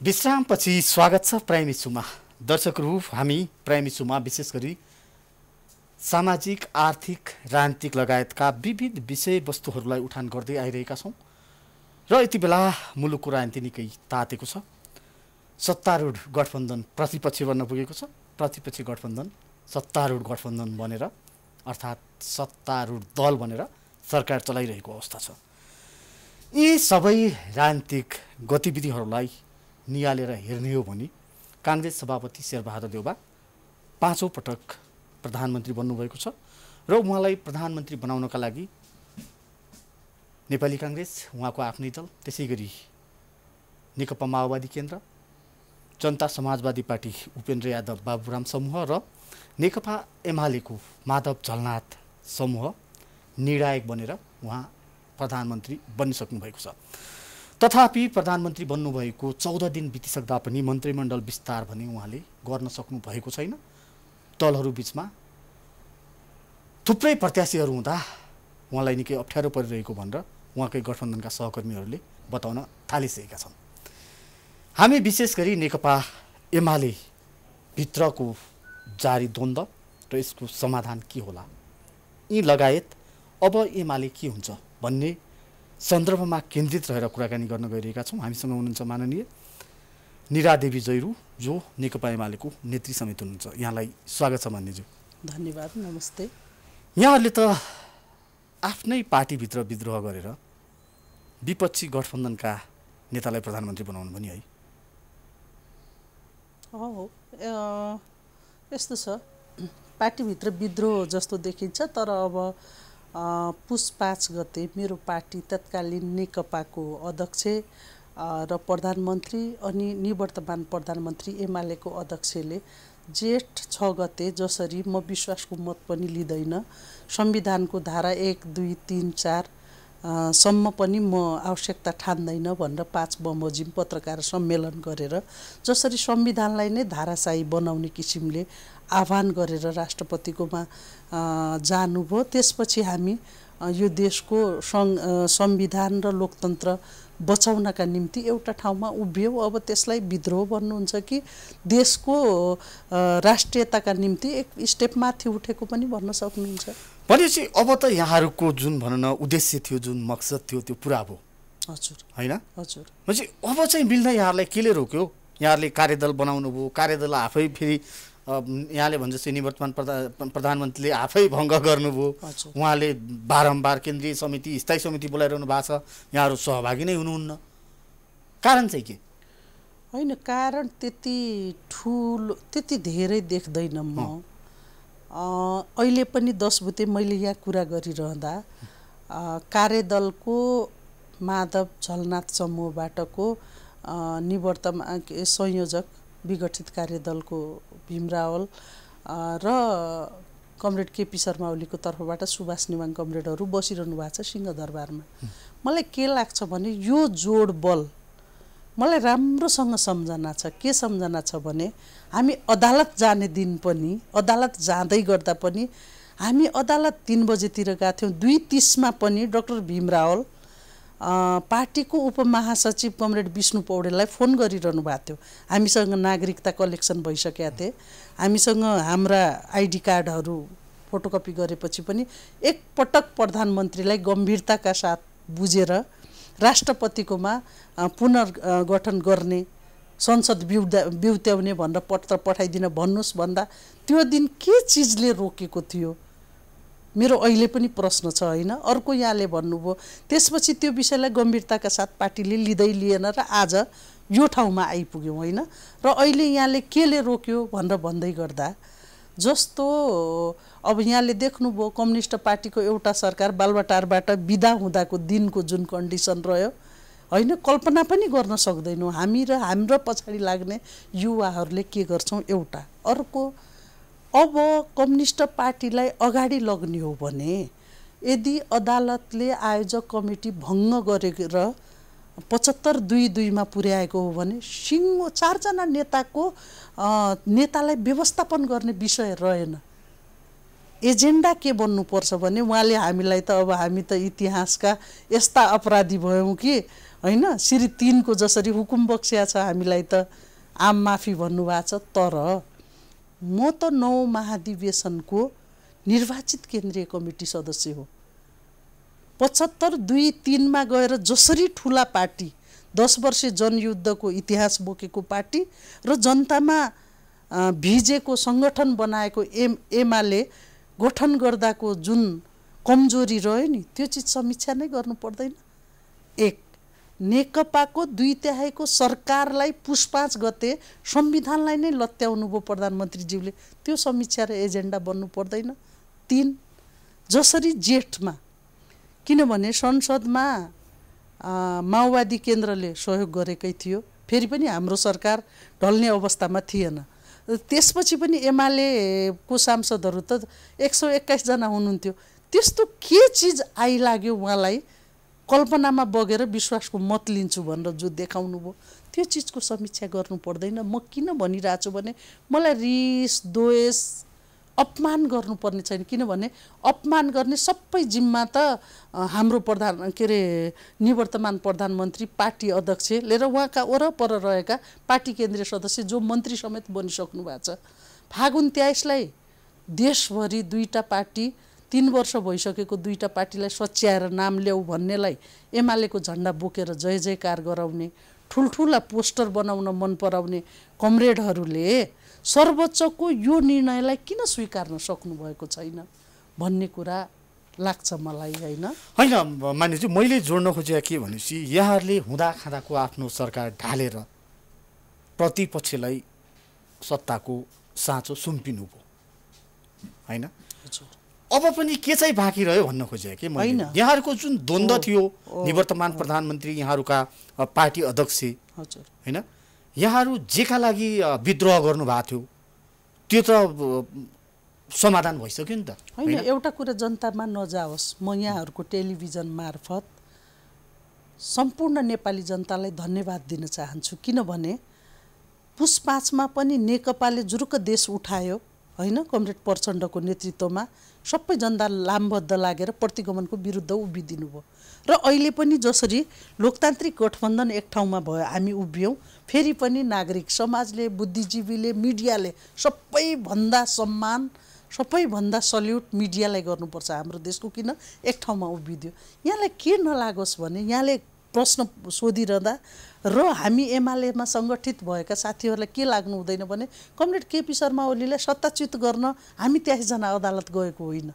विश्रामपछि स्वागत छ प्राइम इस्युमा। दर्शकहरू, हामी प्राइम इस्युमा विशेष गरी सामाजिक, आर्थिक, राजनीतिक लगायतका विविध विषयवस्तुहरूलाई उठान गर्दै आइरहेका छौँ र यति बेला मुलुकको राजनीति निकै तातेको छ। सत्तारूढ गठबन्धन प्रतिपक्ष बन्न पुगेको छ। प्रतिपक्ष गठबन्धन सत्तारूढ गठबन्धन बनेर अर्थात् सत्तारूढ दल बनेर सरकार चलाइरहेको अवस्था छ। यी सबै राजनीतिक गतिविधिहरूलाई नियालेर हेर्ने हो भने काङ्ग्रेस सभापति शेरबहादुर देउबा पाँचौँ पटक प्रधानमन्त्री बन्नुभएको छ र उहाँलाई प्रधानमन्त्री बनाउनका लागि नेपाली काङ्ग्रेस, उहाँको आफ्नै दल, त्यसै गरी नेकपा माओवादी केन्द्र, जनता समाजवादी पार्टी उपेन्द्र यादव बाबुराम समूह र नेकपा एमालेको माधव झलनाथ समूह निर्णायक बनेर उहाँ प्रधानमन्त्री बनिसक्नु भएको छ। तथापि प्रधानमन्त्री बन्नुभएको 14 दिन बितिसक्दा पनि मन्त्रीमण्डल विस्तार भने उहाँले गर्न सक्नु भएको छैन। दलहरू बीचमा थुप्रै प्रत्याशीहरू हुँदा उहाँलाई निकै अप्ठ्यारो परिरहेको भनेर उहाँकै गठबन्धनका सहकर्मीहरूले बताउन थालिसकेका छन्। हामी विशेष गरी नेकपा एमाले भित्रको जारी द्वन्द्व र यसको समाधान के होला, यी लगायत अब एमाले के हुन्छ भन्ने सन्दर्भमा केन्द्रित रहेर कुराकानी गर्न गइरहेका छौँ। हामीसँग हुनुहुन्छ माननीय निरा देवी जैरू, जो नेकपा एमालेको नेत्री समिति हुनुहुन्छ। यहाँलाई स्वागत छ मान्यज्यू। धन्यवाद, नमस्ते। यहाँहरूले त आफ्नै पार्टीभित्र विद्रोह गरेर विपक्षी गठबन्धनका नेतालाई प्रधानमन्त्री बनाउनु पनि है? हो, यस्तो छ, पार्टीभित्र विद्रोह जस्तो देखिन्छ। तर अब पुस 5 गते मेरो पार्टी तत्कालीन नेकपाको अध्यक्ष र प्रधानमन्त्री अनि निवर्तमान प्रधानमन्त्री एमालेको अध्यक्षले जेठ 6 गते जसरी म विश्वासको मत पनि लिँदैन, संविधानको धारा 1, 2, 3, 4 सम्म पनि म आवश्यकता ठान्दैन भनेर 5 बमोजिम पत्रकार सम्मेलन गरेर जसरी संविधानलाई नै धाराशाही बनाउने किसिमले आह्वान गरेर राष्ट्रपतिकोमा जानुभयो। त्यसपछि हामी यो देशको संविधान र लोकतन्त्र बचाउनका निम्ति एउटा ठाउँमा उभियौँ। अब त्यसलाई विद्रोह भन्नुहुन्छ कि देशको राष्ट्रियताका निम्ति एक स्टेप माथि उठेको पनि भन्न सक्नुहुन्छ। भनेपछि अब त यहाँहरूको जुन भनौँ न उद्देश्य थियो, जुन मकसद थियो, त्यो पुरा भयो? हजुर, होइन? हजुर। भनेपछि अब चाहिँ मिल्न यहाँहरूलाई केले रोक्यो? यहाँहरूले कार्यदल बनाउनु भयो, कार्यदल आफै फेरि यहाँले भन्छ जस्तै निवर्तमान प्रधानमन्त्रीले आफै भङ्ग गर्नुभयो। उहाँले बारम्बार केन्द्रीय समिति, स्थायी समिति बोलाइरहनु भएको छ, यहाँहरू सहभागी नै हुनुहुन्न। कारण चाहिँ के? होइन, कारण त्यति ठुलो, त्यति धेरै देख्दैन म। अहिले पनि 10 बुते मैले यहाँ कुरा गरिरहँदा कार्यदलको माधव झलनाथ समूहबाटको निवर्तमान संयोजक विगठित कार्यदलको भीमरावल र कमरेड केपी शर्मा ओलीको तर्फबाट सुभाष निवाङ कमरेडहरू बसिरहनु भएको छ सिंहदरबारमा। मलाई के लाग्छ भने यो जोड बल मलाई राम्रोसँग सम्झना छ। के सम्झना छ भने हामी अदालत जाने दिन पनि, अदालत जाँदै गर्दा पनि हामी अदालत 3 बजेतिर गएको थियौँ। 2:30 पनि डाक्टर भीमरावल पार्टीको उपमहासचिव कमरेड विष्णु पौडेललाई फोन गरिरहनु भएको थियो। हामीसँग नागरिकता कलेक्सन भइसकेका थिए, हामीसँग हाम्रा आइडी कार्डहरू फोटोकपी गरेपछि पनि एकपटक प्रधानमन्त्रीलाई गम्भीरताका साथ बुझेर राष्ट्रपतिकोमा पुनर्गठन गर्ने, संसद बिउत्याउने भनेर पत्र पठाइदिन भन्नुहोस् भन्दा त्यो दिन के चिजले रोकेको थियो? मेरो अहिले पनि प्रश्न छ, होइन? अर्को यहाँले भन्नुभयो, त्यसपछि त्यो विषयलाई गम्भीरताका साथ पार्टीले लिएन र आज यो ठाउँमा आइपुग्यौँ, होइन? र अहिले यहाँले केले रोक्यो भनेर भन्दै गर्दा जस्तो अब यहाँले देख्नुभयो कम्युनिस्ट पार्टीको एउटा सरकार बालुवाटारबाट बिदा हुँदाको दिनको जुन कन्डिसन रह्यो, होइन, कल्पना पनि गर्न सक्दैनौँ। हामी र हाम्रो पछाडि लाग्ने युवाहरूले के गर्छौँ एउटा। अर्को, अब कम्युनिस्ट पार्टीलाई अगाडि लग्ने हो भने यदि अदालतले आयोजक कमिटी भङ्ग गरेर 75-2-2 पुर्याएको हो भने 4 जना नेतालाई व्यवस्थापन गर्ने विषय रहेन। एजेन्डा के बन्नुपर्छ भने उहाँले हामीलाई त अब हामी त इतिहासका यस्ता अपराधी भयौँ कि होइन श्री 3 को जसरी हुकुम बक्स्या छ हामीलाई त आम माफी भन्नुभएको छ। तर म त 9 महाधिवेशनको निर्वाचित केन्द्रीय कमिटी सदस्य हो। 75 2 3 मा गएर जसरी ठुला पार्टी 10 वर्षे जनयुद्धको इतिहास बोकेको पार्टी र जनतामा भिजेको सङ्गठन बनाएको एमाले गठन गर्दाको जुन कमजोरी रह्यो नि त्यो चिज समीक्षा नै गर्नु पर्दैन। एक नेकपाको 2/3 सरकारलाई पुस 5 गते संविधानलाई नै लत्याउनु भयो प्रधानमन्त्रीज्यूले, त्यो समीक्षा र एजेन्डा बन्नु पर्दैन। 3 जसरी जेठमा, किनभने संसदमा माओवादी केन्द्रले सहयोग गरेकै थियो, फेरि पनि हाम्रो सरकार ढल्ने अवस्थामा थिएन। त्यसपछि पनि एमालेको सांसदहरू त 121 जना हुनुहुन्थ्यो। त्यस्तो के चिज आइलाग्यो उहाँलाई कल्पनामा बगेर विश्वासको मत लिन्छु भनेर जो देखाउनु भयो, त्यो चिजको समीक्षा गर्नु पर्दैन। म किन भनिरहेछु भने मलाई रिस द्वेष अपमान गर्नुपर्ने छैन, किनभने अपमान गर्ने सबै जिम्मा त हाम्रो निवर्तमान प्रधानमन्त्री पार्टी अध्यक्ष लिएर उहाँका वरपर रहेका पार्टी केन्द्रीय सदस्य जो मन्त्री समेत बनिसक्नु भएको छ। फागुन 23 लाई देशभरि 2टा पार्टी 3 वर्ष भइसकेको 2टा पार्टीलाई सच्याएर नाम ल्याऊ भन्नेलाई एमालेको झन्डा बोकेर जय जयकार गराउने, ठुल्ठुला पोस्टर बनाउन मन पराउने कमरेडहरूले सर्वोच्चको यो निर्णयलाई किन स्वीकार्न सक्नु भएको छैन भन्ने कुरा लाग्छ मलाई। होइन मानिसज्यू, मैले जोड्न खोजेको के भनेपछि यहाँहरूले हुँदा खाँदाको आफ्नो सरकार ढालेर प्रतिपक्षलाई सत्ताको साँचो सुम्पिनु भयो होइन। अब पनि के चाहिँ बाँकी रह्यो भन्न खोजेको कि मैले। यहाँहरूको जुन द्वन्द्व थियो निवर्तमान प्रधानमन्त्री यहाँहरूका पार्टी अध्यक्ष होइन, यहाँहरू जेका लागि विद्रोह गर्नु भएको थियो त्यो त समाधान भइसक्यो नि त होइन। एउटा कुरा जनतामा नजाओस्, म यहाँहरूको टेलिभिजन मार्फत सम्पूर्ण नेपाली जनतालाई धन्यवाद दिन चाहन्छु, किनभने पुस 5 मा पनि नेकपाले जुरुक्क देश उठायो होइन, कमरेड प्रचण्डको नेतृत्वमा सबै जनता लामबद्ध लागेर प्रतिगमनको विरुद्ध उभिदिनु भयो। र अहिले पनि जसरी लोकतान्त्रिक गठबन्धन एक ठाउँमा भयो, हामी उभियौँ, फेरि पनि नागरिक समाजले, बुद्धिजीवीले, मिडियाले सबैभन्दा सम्मान, सबैभन्दा सल्युट मिडियालाई गर्नुपर्छ हाम्रो देशको, किन एक ठाउँमा उभिदियो। यहाँलाई के नलागोस् भने यहाँले प्रश्न सोधिरहँदा र हामी एमालेमा सङ्गठित भएका साथीहरूलाई के लाग्नु हुँदैन भने कमरेड केपी शर्मा ओलीलाई सत्ताच्युत गर्न हामी 23 जना अदालत गएको होइन।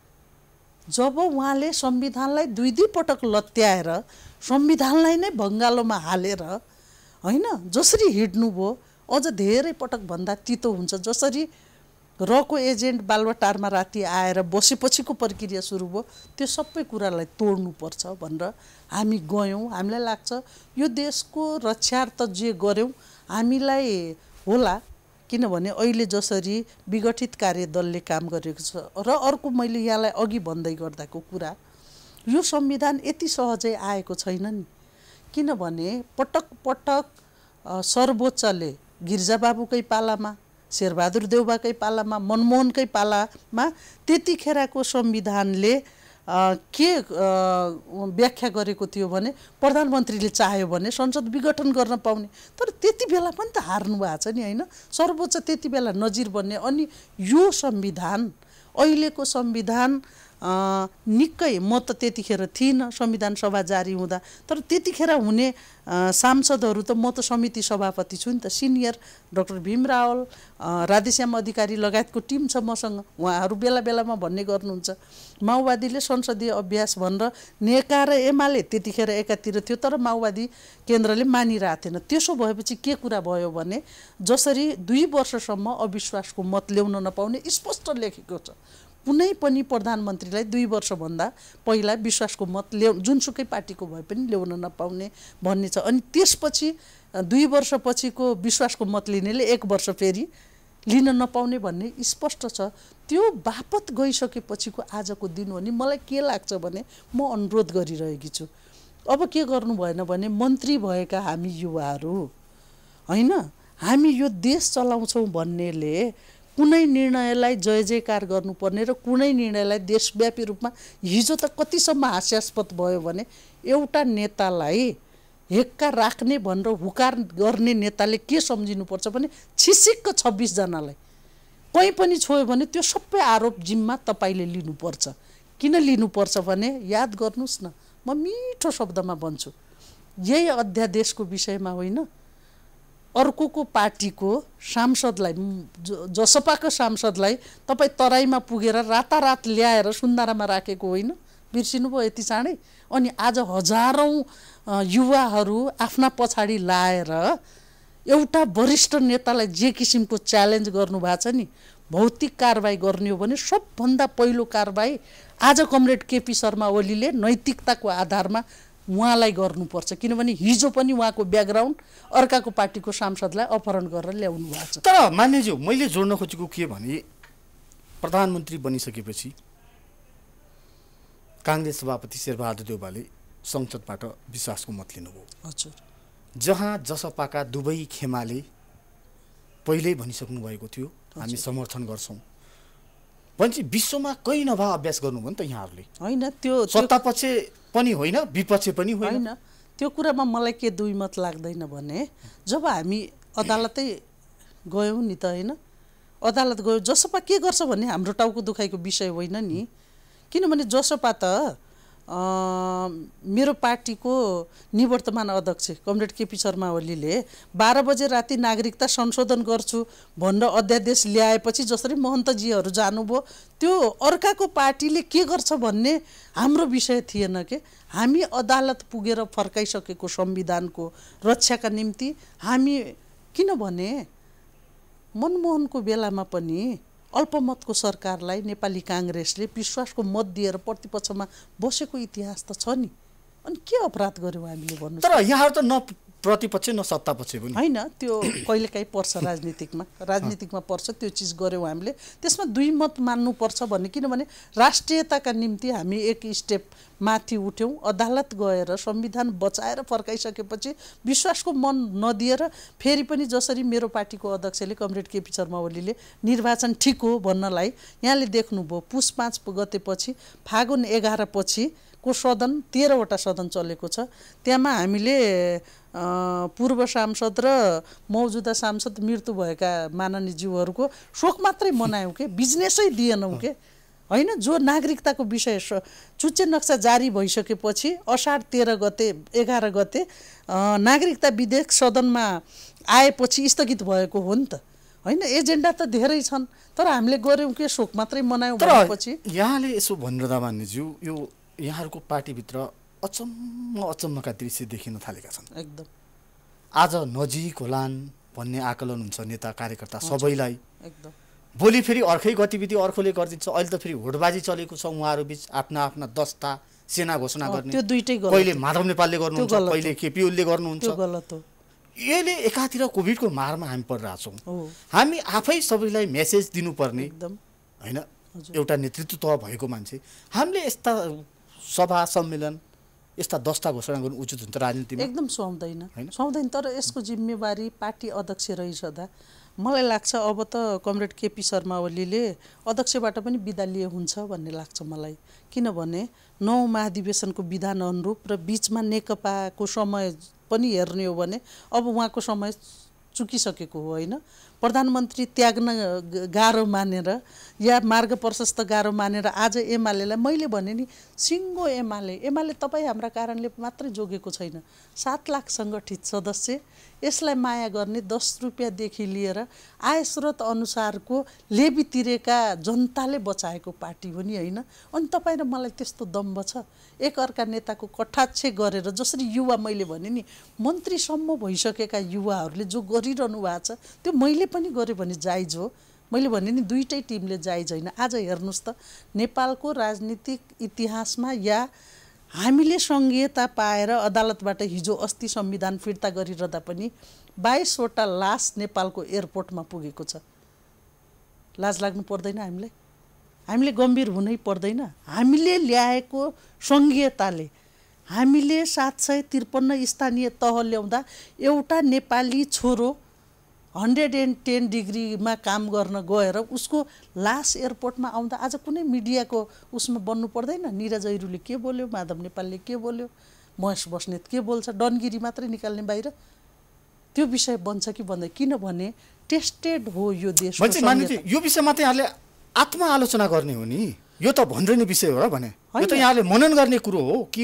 जब उहाँले संविधानलाई 2 पटक लत्याएर संविधानलाई नै भङ्गालोमा हालेर होइन जसरी हिड्नुभयो, अझ धेरै पटक भन्दा तितो हुन्छ। जसरी रको एजेन्ट बालुवाटारमा राति आएर बसेपछिको प्रक्रिया सुरु भयो, त्यो सबै कुरालाई तोड्नुपर्छ भनेर हामी गयौँ। हामीलाई लाग्छ यो देशको रक्षार्थ जे गऱ्यौँ हामीलाई होला, किनभने अहिले जसरी विघटित कार्यदलले काम गरेको छ। र अर्को मैले यहाँलाई अघि भन्दै गर्दाको कुरा, यो संविधान यति सहजै आएको छैन नि, किनभने पटक पटक सर्वोच्चले गिरिजाबाबुकै पालामा, शेरबहादुर देउवाकै पालामा, मनमोहनकै पालामा त्यतिखेरको संविधानले के व्याख्या गरेको थियो भने प्रधानमन्त्रीले चाह्यो भने संसद विघटन गर्न पाउने, तर त्यति बेला पनि त हार्नु भएको छ नि होइन। सर्वोच्च त्यति बेला नजिर बन्ने, अनि यो संविधान अहिलेको संविधान निकै, म त त्यतिखेर थिइनँ संविधान सभा जारी हुँदा, तर त्यतिखेर हुने सांसदहरू त म त समिति सभापति छु नि त, सिनियर डाक्टर भीम रावल, राधेश्याम अधिकारी लगायतको टिम छ मसँग, उहाँहरू बेला बेलामा भन्ने गर्नुहुन्छ माओवादीले संसदीय अभ्यास भनेर नेका र एमाले त्यतिखेर एकातिर थियो, तर माओवादी केन्द्रले मानिरहेको थिएन। त्यसो भएपछि के कुरा भयो भने जसरी 2 वर्षसम्म अविश्वासको मत ल्याउन नपाउने स्पष्ट लेखेको छ, कुनै पनि प्रधानमन्त्रीलाई 2 वर्षभन्दा पहिला विश्वासको मत जुनसुकै पार्टीको भए पनि ल्याउन नपाउने भन्ने छ। अनि त्यसपछि 2 वर्षपछिको विश्वासको मत लिनेले 1 वर्ष फेरि लिन नपाउने भन्ने स्पष्ट छ। त्यो बापत गइसकेपछिको आजको दिन हो नि। मलाई के लाग्छ भने म अनुरोध गरिरहेकी छु, अब के गर्नु भएन भने मन्त्री भएका हामी युवाहरू होइन, हामी यो देश चलाउँछौँ भन्नेले कुनै निर्णयलाई जय जयकार गर्नुपर्ने र कुनै निर्णयलाई देशव्यापी रूपमा हिजो त कतिसम्म हास्यास्पद भयो भने एउटा नेतालाई हेक्का राख्ने भनेर हुकार गर्ने नेताले के सम्झिनुपर्छ भने छिसिक्क 26 जनालाई कहीँ पनि छोयो भने त्यो सबै आरोप जिम्मा तपाईले लिनुपर्छ। किन लिनुपर्छ भने याद गर्नुस् न, म मिठो शब्दमा भन्छु, यही अध्यादेशको विषयमा होइन, अर्कोको पार्टीको सांसदलाई, जसपाको सांसदलाई तपाईँ तराईमा पुगेर रातारात ल्याएर सुन्दारामा राखेको होइन, बिर्सिनुभयो यति चाँडै। अनि आज हजारौँ युवाहरू आफ्ना पछाडि लाएर एउटा वरिष्ठ नेतालाई जे किसिमको च्यालेन्ज गर्नुभएको छ नि, भौतिक कारबाही गर्ने हो भने सबभन्दा पहिलो कारबाही आज कमरेड केपी शर्मा ओलीले नैतिकताको आधारमा उहाँलाई गर्नुपर्छ। किनभने हिजो पनि उहाँको ब्याकग्राउन्ड अर्काको पार्टीको सांसदलाई अपहरण गरेर ल्याउनु भएको छ। तर मान्यज्यू, मैले जोड्न खोजेको के भने प्रधानमन्त्री बनिसकेपछि काङ्ग्रेस सभापति शेरबहादुर देउवाले संसदबाट विश्वासको मत लिनुभयो। हजुर, जहाँ जसपाका दुवै खेमाले पहिल्यै भनिसक्नु भएको थियो हामी समर्थन गर्छौँ भन्छ। विश्वमा कहीँ नभए अभ्यास गर्नुभयो नि त यहाँहरूले, होइन? त्यो सत्तापक्ष पनि होइन, विपक्ष पनि होइन। त्यो कुरामा मलाई के दुई मत लाग्दैन भने जब हामी अदालतै गयौँ नि त, होइन, अदालत गयो, जसपा के गर्छ भन्ने हाम्रो टाउको दुखाइको विषय होइन नि। किनभने जसपा त मेरो पार्टीको निवर्तमान अध्यक्ष कमरेड केपी शर्मा ओलीले 12 बजे राति नागरिकता संशोधन गर्छु भनेर अध्यादेश ल्याएपछि जसरी महन्तजीहरू जानुभयो, त्यो अर्काको पार्टीले के गर्छ भन्ने हाम्रो विषय थिएन के। हामी अदालत पुगेर फर्काइसकेको संविधानको रक्षाका निम्ति हामी, किनभने मनमोहनको बेलामा पनि अल्पमतको सरकारलाई नेपाली काङ्ग्रेसले विश्वासको मत दिएर प्रतिपक्षमा बसेको इतिहास त छ नि। अनि के अपराध गर्यौँ हामीले भन्नु? तर यहाँहरू त न प्रतिपक्ष न सत्तापक्ष पनि होइन, त्यो कहिलेकाहीँ पर्छ राजनीतिकमा पर्छ, त्यो चिज गऱ्यौँ हामीले। त्यसमा दुई मत मान्नुपर्छ भन्ने, किनभने राष्ट्रियताका निम्ति हामी एक स्टेप माथि उठ्यौँ, अदालत गएर संविधान बचाएर फर्काइसकेपछि विश्वासको मन नदिएर फेरि पनि जसरी मेरो पार्टीको अध्यक्षले कमरेड केपी शर्मा ओलीले निर्वाचन ठिक हो भन्नलाई यहाँले देख्नुभयो। पुस 5 गतेपछि फागुन 11 पछि को सदन 13 वटा सदन चलेको छ। त्यहाँमा हामीले पूर्व सांसद र मौजुदा सांसद मृत्यु भएका माननीय ज्यूहरूको शोक मात्रै मनायौँ के, बिजनेसै दिएनौँ के, होइन? जो नागरिकताको विषय चुच्चे नक्सा जारी भइसकेपछि असार 13 गते 11 गते नागरिकता विधेयक सदनमा आएपछि स्थगित भएको हो नि त, होइन? एजेन्डा त धेरै छन्, तर हामीले गऱ्यौँ के, शोक मात्रै मनायौँ भनेपछि। यहाँले यसो भनिरहँदा मान्यज्यू, यो यहाँहरूको पार्टीभित्र अचम्मका दृश्य देखिन थालेका छन्। एकदम आज नजिक होलान् भन्ने आकलन हुन्छ नेता कार्यकर्ता सबैलाई। एकदम भोलि फेरि अर्कै गतिविधि अर्कोले गरिदिन्छ। अहिले त फेरि होडबाजी चलेको छ उहाँहरू बिच, आफ्ना आफ्ना दस्ता सेना घोषणा गर्ने। त्यो दुईटै गलत, पहिले माधव नेपालले गर्नुहुन्छ, पहिले केपी ओलीले गर्नुहुन्छ। त्यो गलत हो। यसले एकातिर कोभिडको मारमा हामी परिरहेछौँ। हामी आफै सबैलाई मेसेज दिनुपर्ने, होइन? एउटा नेतृत्व भएको मान्छे हामीले यस्ता सभा सम्मेलन यस्ता दस्ता घोषणा गर्नु उचित हुन्छ राजनीतिमा? एकदम सुहाउँदैन। तर यसको जिम्मेवारी पार्टी अध्यक्ष रहिसदा मलाई लाग्छ अब त कमरेड केपी शर्मा ओलीले अध्यक्षबाट पनि बिदा लिए हुन्छ भन्ने लाग्छ मलाई। किनभने 9 महाधिवेशनको विधान अनुरूप र बीचमा नेकपाको समय पनि हेर्ने हो भने अब उहाँको समय चुकिसकेको हो, होइन? प्रधानमन्त्री त्याग्न गाह्रो मानेर या मार्ग प्रशस्त गाह्रो मानेर आज एमालेलाई मैले भने नि, सिङ्गो एमाले तपाईँ हाम्रा कारणले मात्रै जोगेको छैन। 7 लाख सङ्गठित सदस्य, यसलाई माया गर्ने 10 रुपियाँदेखि लिएर आय स्रोत अनुसारको लेबी तिरेका जनताले बचाएको पार्टी हो नि, होइन? अनि तपाईँ र मलाई त्यस्तो दम्ब छ एकअर्का नेताको कटाक्ष गरेर? जसरी युवा, मैले भने नि, मन्त्रीसम्म भइसकेका युवाहरूले जो गरिरहनु भएको छ त्यो मैले पनि गरेँ भने जायज हो। मैले भने नि दुईटै टिमले जायज होइन। आज हेर्नुहोस् त नेपालको राजनीतिक इतिहासमा या हामीले सङ्घीयता पाएर अदालतबाट हिजो अस्ति संविधान फिर्ता गरिरहँदा पनि 22 वटा लास नेपालको एयरपोर्टमा पुगेको छ। लाज लाग्नु पर्दैन हामीले गम्भीर हुनै पर्दैन? हामीले ल्याएको सङ्घीयताले हामीले 753 स्थानीय तह ल्याउँदा एउटा नेपाली छोरो, 110 डिग्रीमा काम गर्न गएर उसको लास एयरपोर्टमा आउँदा आज कुनै मिडियाको उसमा बन्नु पर्दैन। निरा जैरूले के बोल्यो, माधव नेपालले के बोल्यो, महेश बस्नेत के बोल्छ, डनगिरी मात्रै निकाल्ने बाहिर त्यो विषय बन्छ कि बन्दैन? किनभने टेस्टेड हो यो देश। यो विषयमा त यहाँले आत्मआलोचना गर्ने हो नि, यो त भन्दैन विषय हो र भने यो त यहाँले मनन गर्ने कुरो हो कि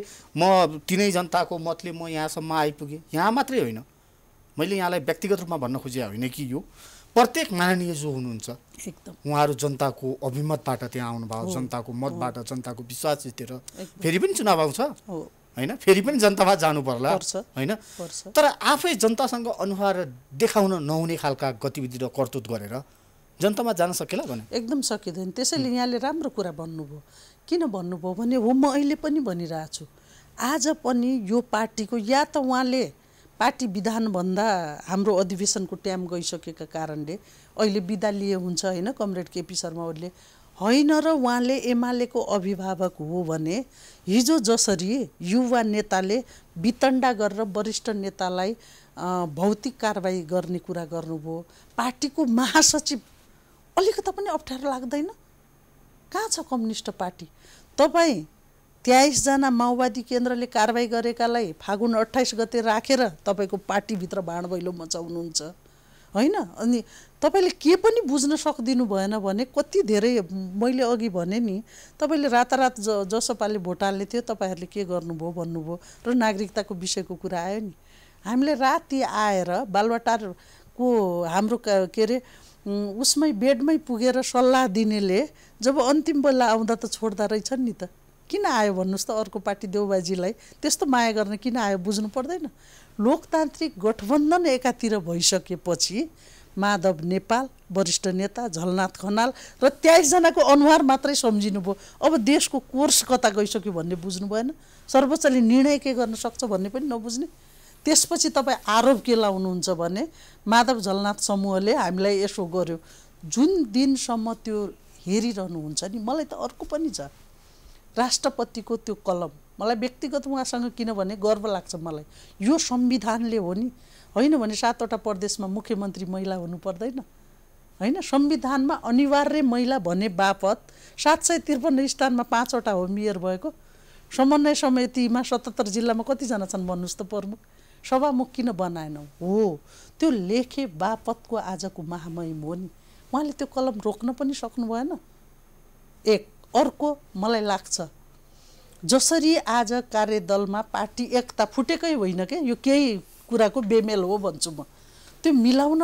म तिनै जनताको मतले म यहाँसम्म आइपुगेँ। यहाँ मात्रै होइन, मैले यहाँलाई व्यक्तिगत रूपमा भन्न खोजे होइन कि यो प्रत्येक माननीय जो हुनुहुन्छ एकदम उहाँहरू जनताको अभिमतबाट त्यहाँ आउनुभयो, जनताको मतबाट जनताको विश्वास जितेर फेरि पनि चुनाव आउँछ होइन, फेरि पनि जनतामा जानु पर्ला होइन। तर आफै जनतासँग अनुहार देखाउन नहुने खालका गतिविधि र करतुत गरेर जनतामा जान सकेला भने? एकदम सकिँदैन। त्यसैले यहाँले राम्रो कुरा भन्नुभयो। किन भन्नुभयो भने हो म अहिले पनि भनिरहेको छु, आज पनि यो पार्टीको या त उहाँले पार्टी विधानभन्दा हाम्रो अधिवेशनको टाइम गइसकेका कारणले अहिले बिदा लिए हुन्छ होइन कमरेड केपी शर्मा ओलीले, होइन र उहाँले एमालेको अभिभावक हो भने हिजो जसरी युवा नेताले वितण्डा गरेर वरिष्ठ नेतालाई भौतिक कारबाही गर्ने कुरा गर्नुभयो, पार्टीको महासचिव अलिकता पनि अप्ठ्यारो लाग्दैन? कहाँ छ कम्युनिस्ट पार्टी? तपाईँ 23 जना माओवादी केन्द्रले कारबाही गरेकालाई फागुन 28 गते राखेर तपाईँको पार्टीभित्र भाँडभैलो मचाउनुहुन्छ होइन। अनि तपाईँले के पनि बुझ्न सक्दिनु भएन भने कति धेरै मैले अघि भने नि, तपाईँले रातारात जसपाले भोट हाल्ने थियो तपाईँहरूले के गर्नुभयो भन्नुभयो र नागरिकताको विषयको कुरा आयो नि। हामीले राति आएर बालुवाटारको हाम्रो के अरे उसमै बेडमै पुगेर सल्लाह दिनेले जब अन्तिम बेला आउँदा त छोड्दा रहेछन् नि त। किन आयो भन्नुहोस् त? अर्को पार्टी देउबाजीलाई त्यस्तो माया गर्ने किन आयो बुझ्नु पर्दैन? लोकतान्त्रिक गठबन्धन एकातिर भइसकेपछि माधव नेपाल वरिष्ठ नेता, झलनाथ खनाल र 23 जनाको अनुहार मात्रै सम्झिनुभयो। अब देशको कोर्स कता गइसक्यो भन्ने बुझ्नु भएन। सर्वोच्चले निर्णय के गर्न सक्छ भन्ने पनि नबुझ्ने। त्यसपछि तपाईँ आरोप के लाउनुहुन्छ भने माधव झलनाथ समूहले हामीलाई यसो गर्यो। जुन दिनसम्म त्यो हेरिरहनुहुन्छ नि, मलाई त अर्को पनि छ राष्ट्रपतिको त्यो कलम, मलाई व्यक्तिगत उहाँसँग किनभने गर्व लाग्छ मलाई। यो संविधानले हो नि, होइन भने 7 वटा प्रदेशमा मुख्यमन्त्री महिला हुनु पर्दैन होइन। संविधानमा अनिवार्य महिला भने बापत 753 स्थानमा 5 वटा हो मेयर भएको। समन्वय समितिमा 77 जिल्लामा कतिजना छन् भन्नुहोस् त प्रमुख? सभामुख किन बनाएनौ? हो त्यो लेखे बापतको आजको महामहिम हो नि। उहाँले त्यो कलम रोक्न पनि सक्नु भएन। एक अर्को मलाई लाग्छ जसरी आज कार्यदलमा पार्टी एकता फुटेकै होइन के, यो केही कुराको बेमेल हो भन्छु म। त्यो मिलाउन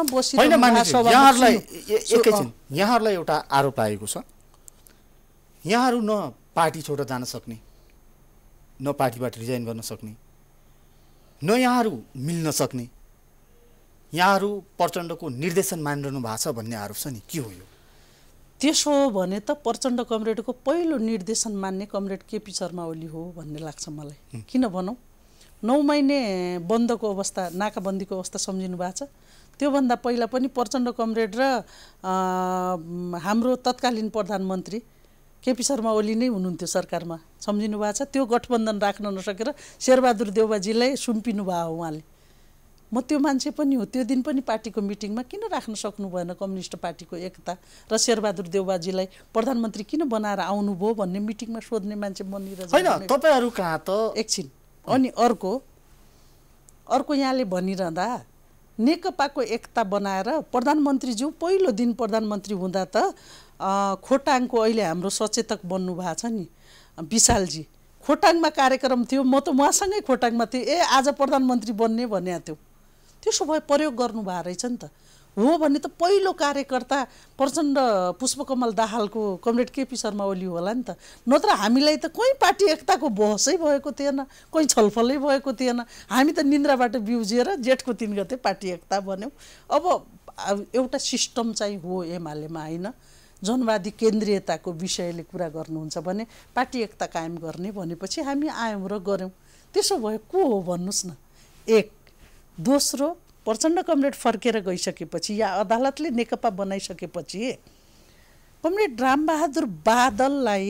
यहाँहरूलाई एउटा आरोप लागेको छ, यहाँहरू न पार्टी छोडेर जान सक्ने, न पार्टीबाट रिजाइन गर्न सक्ने, न यहाँहरू मिल्न सक्ने, यहाँहरू प्रचण्डको निर्देशन मानिरहनु भएको छ भन्ने आरोप छ नि, के हो यो? त्यसो हो भने त प्रचण्ड कमरेडको पहिलो निर्देशन मान्ने कमरेड केपी शर्मा ओली हो भन्ने लाग्छ मलाई। किन भनौँ, 9 महिने बन्दको अवस्था, नाकाबन्दीको अवस्था सम्झिनु भएको छ। त्योभन्दा पहिला पनि प्रचण्ड कमरेड र हाम्रो तत्कालीन प्रधानमन्त्री केपी शर्मा ओली नै हुनुहुन्थ्यो सरकारमा, सम्झिनु भएको छ। त्यो गठबन्धन राख्न नसकेर शेरबहादुर देउबाजीलाई सुम्पिनु भयो उहाँले। म त्यो मान्छे पनि हो। त्यो दिन पनि पार्टीको मिटिङमा किन राख्न सक्नु भएन कम्युनिस्ट पार्टीको एकता र शेरबहादुर देउबाजीलाई प्रधानमन्त्री किन बनाएर आउनुभयो भन्ने मिटिङमा सोध्ने मान्छे म निरज होइन। तपाईँहरू कहाँ त एकछिन। अनि अर्को यहाँले भनिरहँदा नेकपाको एकता बनाएर प्रधानमन्त्रीज्यू पहिलो दिन प्रधानमन्त्री हुँदा त खोटाङको अहिले हाम्रो सचेतक बन्नु भएको छ नि विशालजी, खोटाङमा कार्यक्रम थियो, म त उहाँसँगै खोटाङमा थिएँ। आज प्रधानमन्त्री बन्ने भनेको थियो। त्यसो भए प्रयोग गर्नुभएको रहेछ नि त। हो भने त पहिलो कार्यकर्ता प्रचण्ड पुष्पकमल दाहालको कमरेड केपी शर्मा ओली होला नि त। नत्र हामीलाई त कोही पार्टी एकताको बहसै भएको थिएन, कोही छलफलै भएको थिएन। हामी त निन्द्राबाट बिउजिएर जेठको 3 गते पार्टी एकता बन्यौँ। अब एउटा सिस्टम चाहिँ हो एमालेमा होइन। जनवादी केन्द्रीयताको विषयले कुरा गर्नुहुन्छ भने पार्टी एकता कायम गर्ने भनेपछि हामी आयौँ र गऱ्यौँ। त्यसो भए को हो भन्नुहोस् न? एक। दोस्रो, प्रचण्ड कमरेड फर्केर गइसकेपछि या अदालतले नेकपा बनाइसकेपछि कमरेड रामबहादुर बादललाई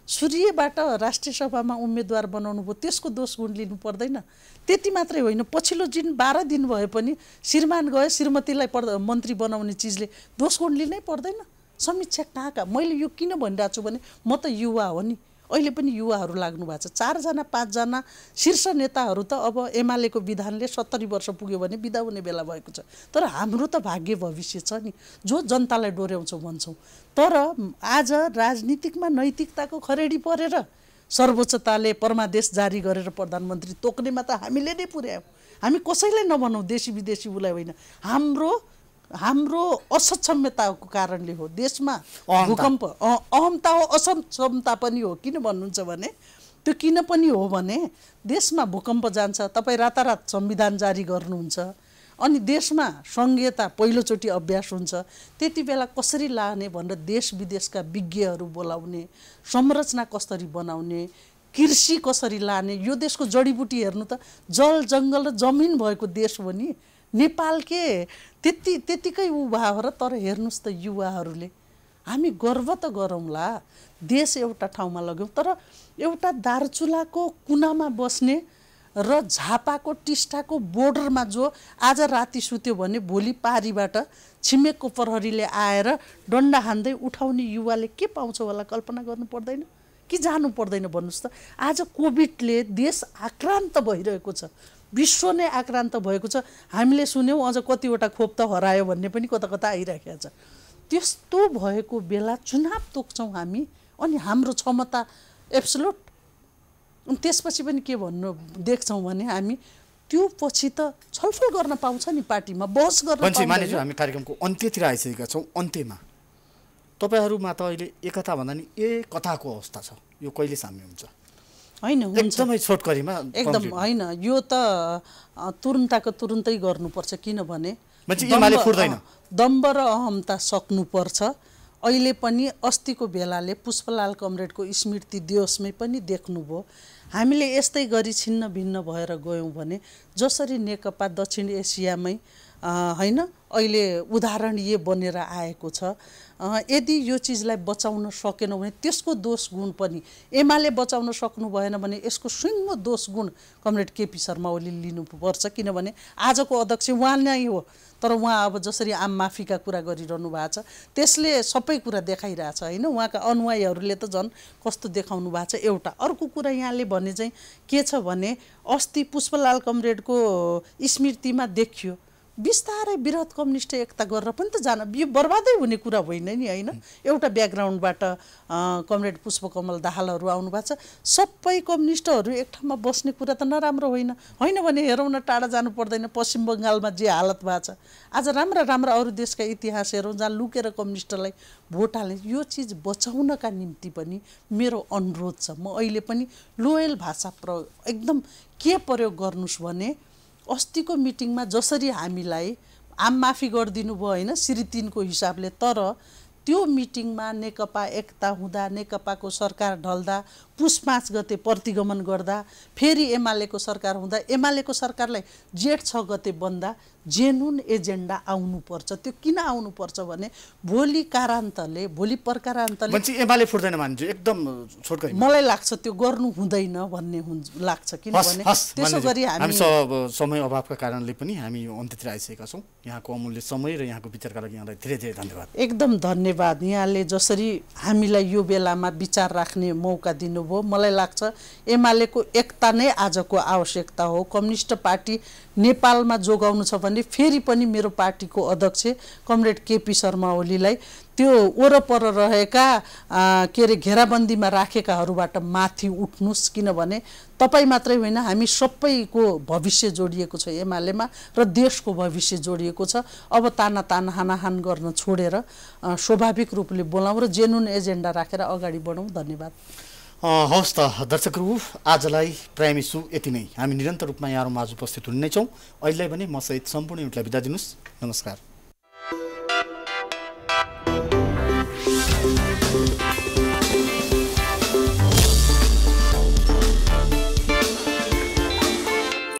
सूर्यबाट राष्ट्रिय सभामा उम्मेदवार बनाउनु भयो, त्यसको दोष गुण लिनु पर्दैन। त्यति मात्रै होइन, पछिल्लो 12 दिन भए पनि श्रीमान गए, श्रीमतीलाई मन्त्री बनाउने चिजले दोष गुण लिनै पर्दैन। समीक्षा कहाँ मैले यो किन भनिरहेको छु भने म त युवा हो नि, अहिले पनि युवाहरू लाग्नु भएको छ। 4 जना 5 जना शीर्ष नेताहरू त अब एमालेको विधानले 70 वर्ष पुग्यो भने बिदा हुने बेला भएको छ। तर हाम्रो त भाग्य भविष्य छ नि, जो जनतालाई डोर्याउँछौँ भन्छौँ। तर आज राजनीतिकमा नैतिकताको खरेडी परेर सर्वोच्चताले परमादेश जारी गरेर प्रधानमन्त्री तोक्नेमा त हामीले नै पुर्यायौँ। हामी कसैलाई नभनौँ, देशी विदेशी उसलाई होइन, हाम्रो असक्षमताको कारणले हो। देशमा भूकम्प अहमता हो, असक्षमता पनि हो। किन भन्नुहुन्छ भने त्यो किन पनि हो भने देशमा भूकम्प जान्छ, तपाईँ रातारात संविधान जारी गर्नुहुन्छ, अनि देशमा सङ्घीयता पहिलोचोटि अभ्यास हुन्छ। त्यति बेला कसरी लाने भनेर देश विदेशका विज्ञहरू बोलाउने, संरचना कसरी बनाउने, कृषि कसरी लाने, यो देशको जडीबुटी हेर्नु त जल जङ्गल र जमिन भएको देश हो नि। नेपाल के त्यतिकै उ भयो र तर हेर्नुहोस् त युवाहरूले हामी गर्व त गरौँला, देश एउटा ठाउँमा लग्यौँ। तर एउटा दार्चुलाको कुनामा बस्ने र झापाको टिस्टाको बोर्डरमा जो आज राति सुत्यो भने भोलि पारीबाट छिमेकको प्रहरीले आएर डन्डा हान्दै उठाउने युवाले के पाउँछ होला कल्पना गर्नु पर्दैन कि जानु पर्दैन भन्नुहोस् त। आज कोभिडले देश आक्रान्त भइरहेको छ, विश्व नै आक्रान्त भएको छ। हामीले सुन्यौँ अझ कतिवटा खोप त हरायो भन्ने पनि कता कता आइराखेको छ। त्यस्तो भएको बेला चुनाव तोक्छौँ हामी, अनि हाम्रो क्षमता एब्सोल्युट। अनि त्यसपछि पनि के भन्नु देख्छौँ भने हामी त्यो पछि त छलफल गर्न पाउँछ नि, पार्टीमा बहस गर्न पाउँछ। मानिसु हामी कार्यक्रमको अन्त्यतिर आइसकेका छौँ। अन्त्यमा तपाईँहरूमा त अहिले एकता भन्दा नि एकताको अवस्था छ, यो कहिले साम्य हुन्छ? होइन, एकदमै छोटकरीमा एकदम होइन, यो त तुरुन्तको तुरुन्तै गर्नुपर्छ। किनभने दम्ब र अहमता सक्नुपर्छ। अहिले पनि अस्तिको बेलाले पुष्पलाल कमरेडको स्मृति दिवसमै पनि देख्नुभयो, हामीले यस्तै गरी छिन्न भिन्न भएर गयौँ भने जसरी नेकपा दक्षिण एसियामै होइन अहिले उदाहरणीय बनेर आएको छ। यदि यो चिजलाई बचाउन सकेनौँ भने त्यसको दोष गुण पनि एमाले बचाउन सक्नु भएन भने यसको सिङ्गो दोष गुण कमरेड केपी शर्मा ओलीले लिनुपर्छ। किनभने आजको अध्यक्ष उहाँ नै हो, तर उहाँ अब जसरी आम माफीका कुरा गरिरहनु भएको छ त्यसले सबै कुरा देखाइरहेछ होइन। उहाँका अनुयायीहरूले त झन् कस्तो देखाउनु भएको छ। एउटा अर्को कुरा यहाँले भने चाहिँ के छ भने अस्ति पुष्पलाल कमरेडको स्मृतिमा देखियो बिस्तारै वृहत कम्युनिस्ट एकता गरेर पनि त जान, यो बर्बादै हुने कुरा होइन नि होइन। एउटा ब्याकग्राउन्डबाट कमरेड पुष्पकमल दाहालहरू आउनु भएको छ, सबै कम्युनिस्टहरू एक ठाउँमा बस्ने कुरा त नराम्रो होइन। होइन भने हेरौँ न, टाढा जानु पर्दैन, पश्चिम बङ्गालमा जे हालत भएको छ आज, राम्रा राम्रा अरू देशका इतिहास हेरौँ जहाँ लुकेर कम्युनिस्टलाई भोट हाल्ने। यो चिज बचाउनका निम्ति पनि मेरो अनुरोध छ, म अहिले पनि लोयल भाषा एकदम के प्रयोग गर्नुहोस् भने अस्तिको मिटिङमा जसरी हामीलाई आम माफी गरिदिनु भयो होइन श्री 3 को हिसाबले, तर त्यो मिटिङमा नेकपा एकता हुँदा, नेकपाको सरकार ढल्दा, पुस 5 गते प्रतिगमन गर्दा, फेरि एमालेको सरकार हुँदा, एमालेको सरकारलाई जेठ 6 गते बन्दा जेनुन एजेन्डा आउनुपर्छ। त्यो किन आउनुपर्छ भने भोलि कारान्तले, भोलि प्रकारान्तले एमाले फुट्दैन मान्छु, एकदम छोटकरी मलाई लाग्छ त्यो गर्नु हुँदैन भन्ने लाग्छ। किनभने त्यसो गरी हामी समय अभावका कारणले पनि हामी अन्त्यतिर आइसकेका छौँ। यहाँको अमूल्य समय र यहाँको विचारका लागि यहाँलाई धेरै धेरै धन्यवाद। एकदम धन्यवाद। यहाँले जसरी हामीलाई यो बेलामा विचार राख्ने मौका दिनुभयो, मलाई लाग्छ एमालेको एकता नै आजको आवश्यकता हो। कम्युनिस्ट पार्टी नेपालमा जोगाउनु छ भने फेरि पनि मेरो पार्टीको अध्यक्ष कमरेड केपी शर्मा ओलीलाई त्यो वरपर रहेका के अरे घेराबन्दीमा राखेकाहरूबाट माथि उठ्नुस्। किनभने तपाईँ मात्रै होइन, हामी सबैको भविष्य जोडिएको छ एमालेमा र देशको भविष्य जोडिएको छ। अब ताना हानाहान गर्न छोडेर स्वाभाविक रूपले बोलाउँ र जेनुन एजेन्डा राखेर अगाडि बढौँ। धन्यवाद। हवस् त दर्शकहरू, आजलाई प्राइम इस्यु यति नै। हामी निरन्तर रूपमा यहाँहरू माझ उपस्थित हुने नै छौँ। अहिले भने म सहित सम्पूर्ण युनिटलाई बिदा दिनुहोस्। नमस्कार।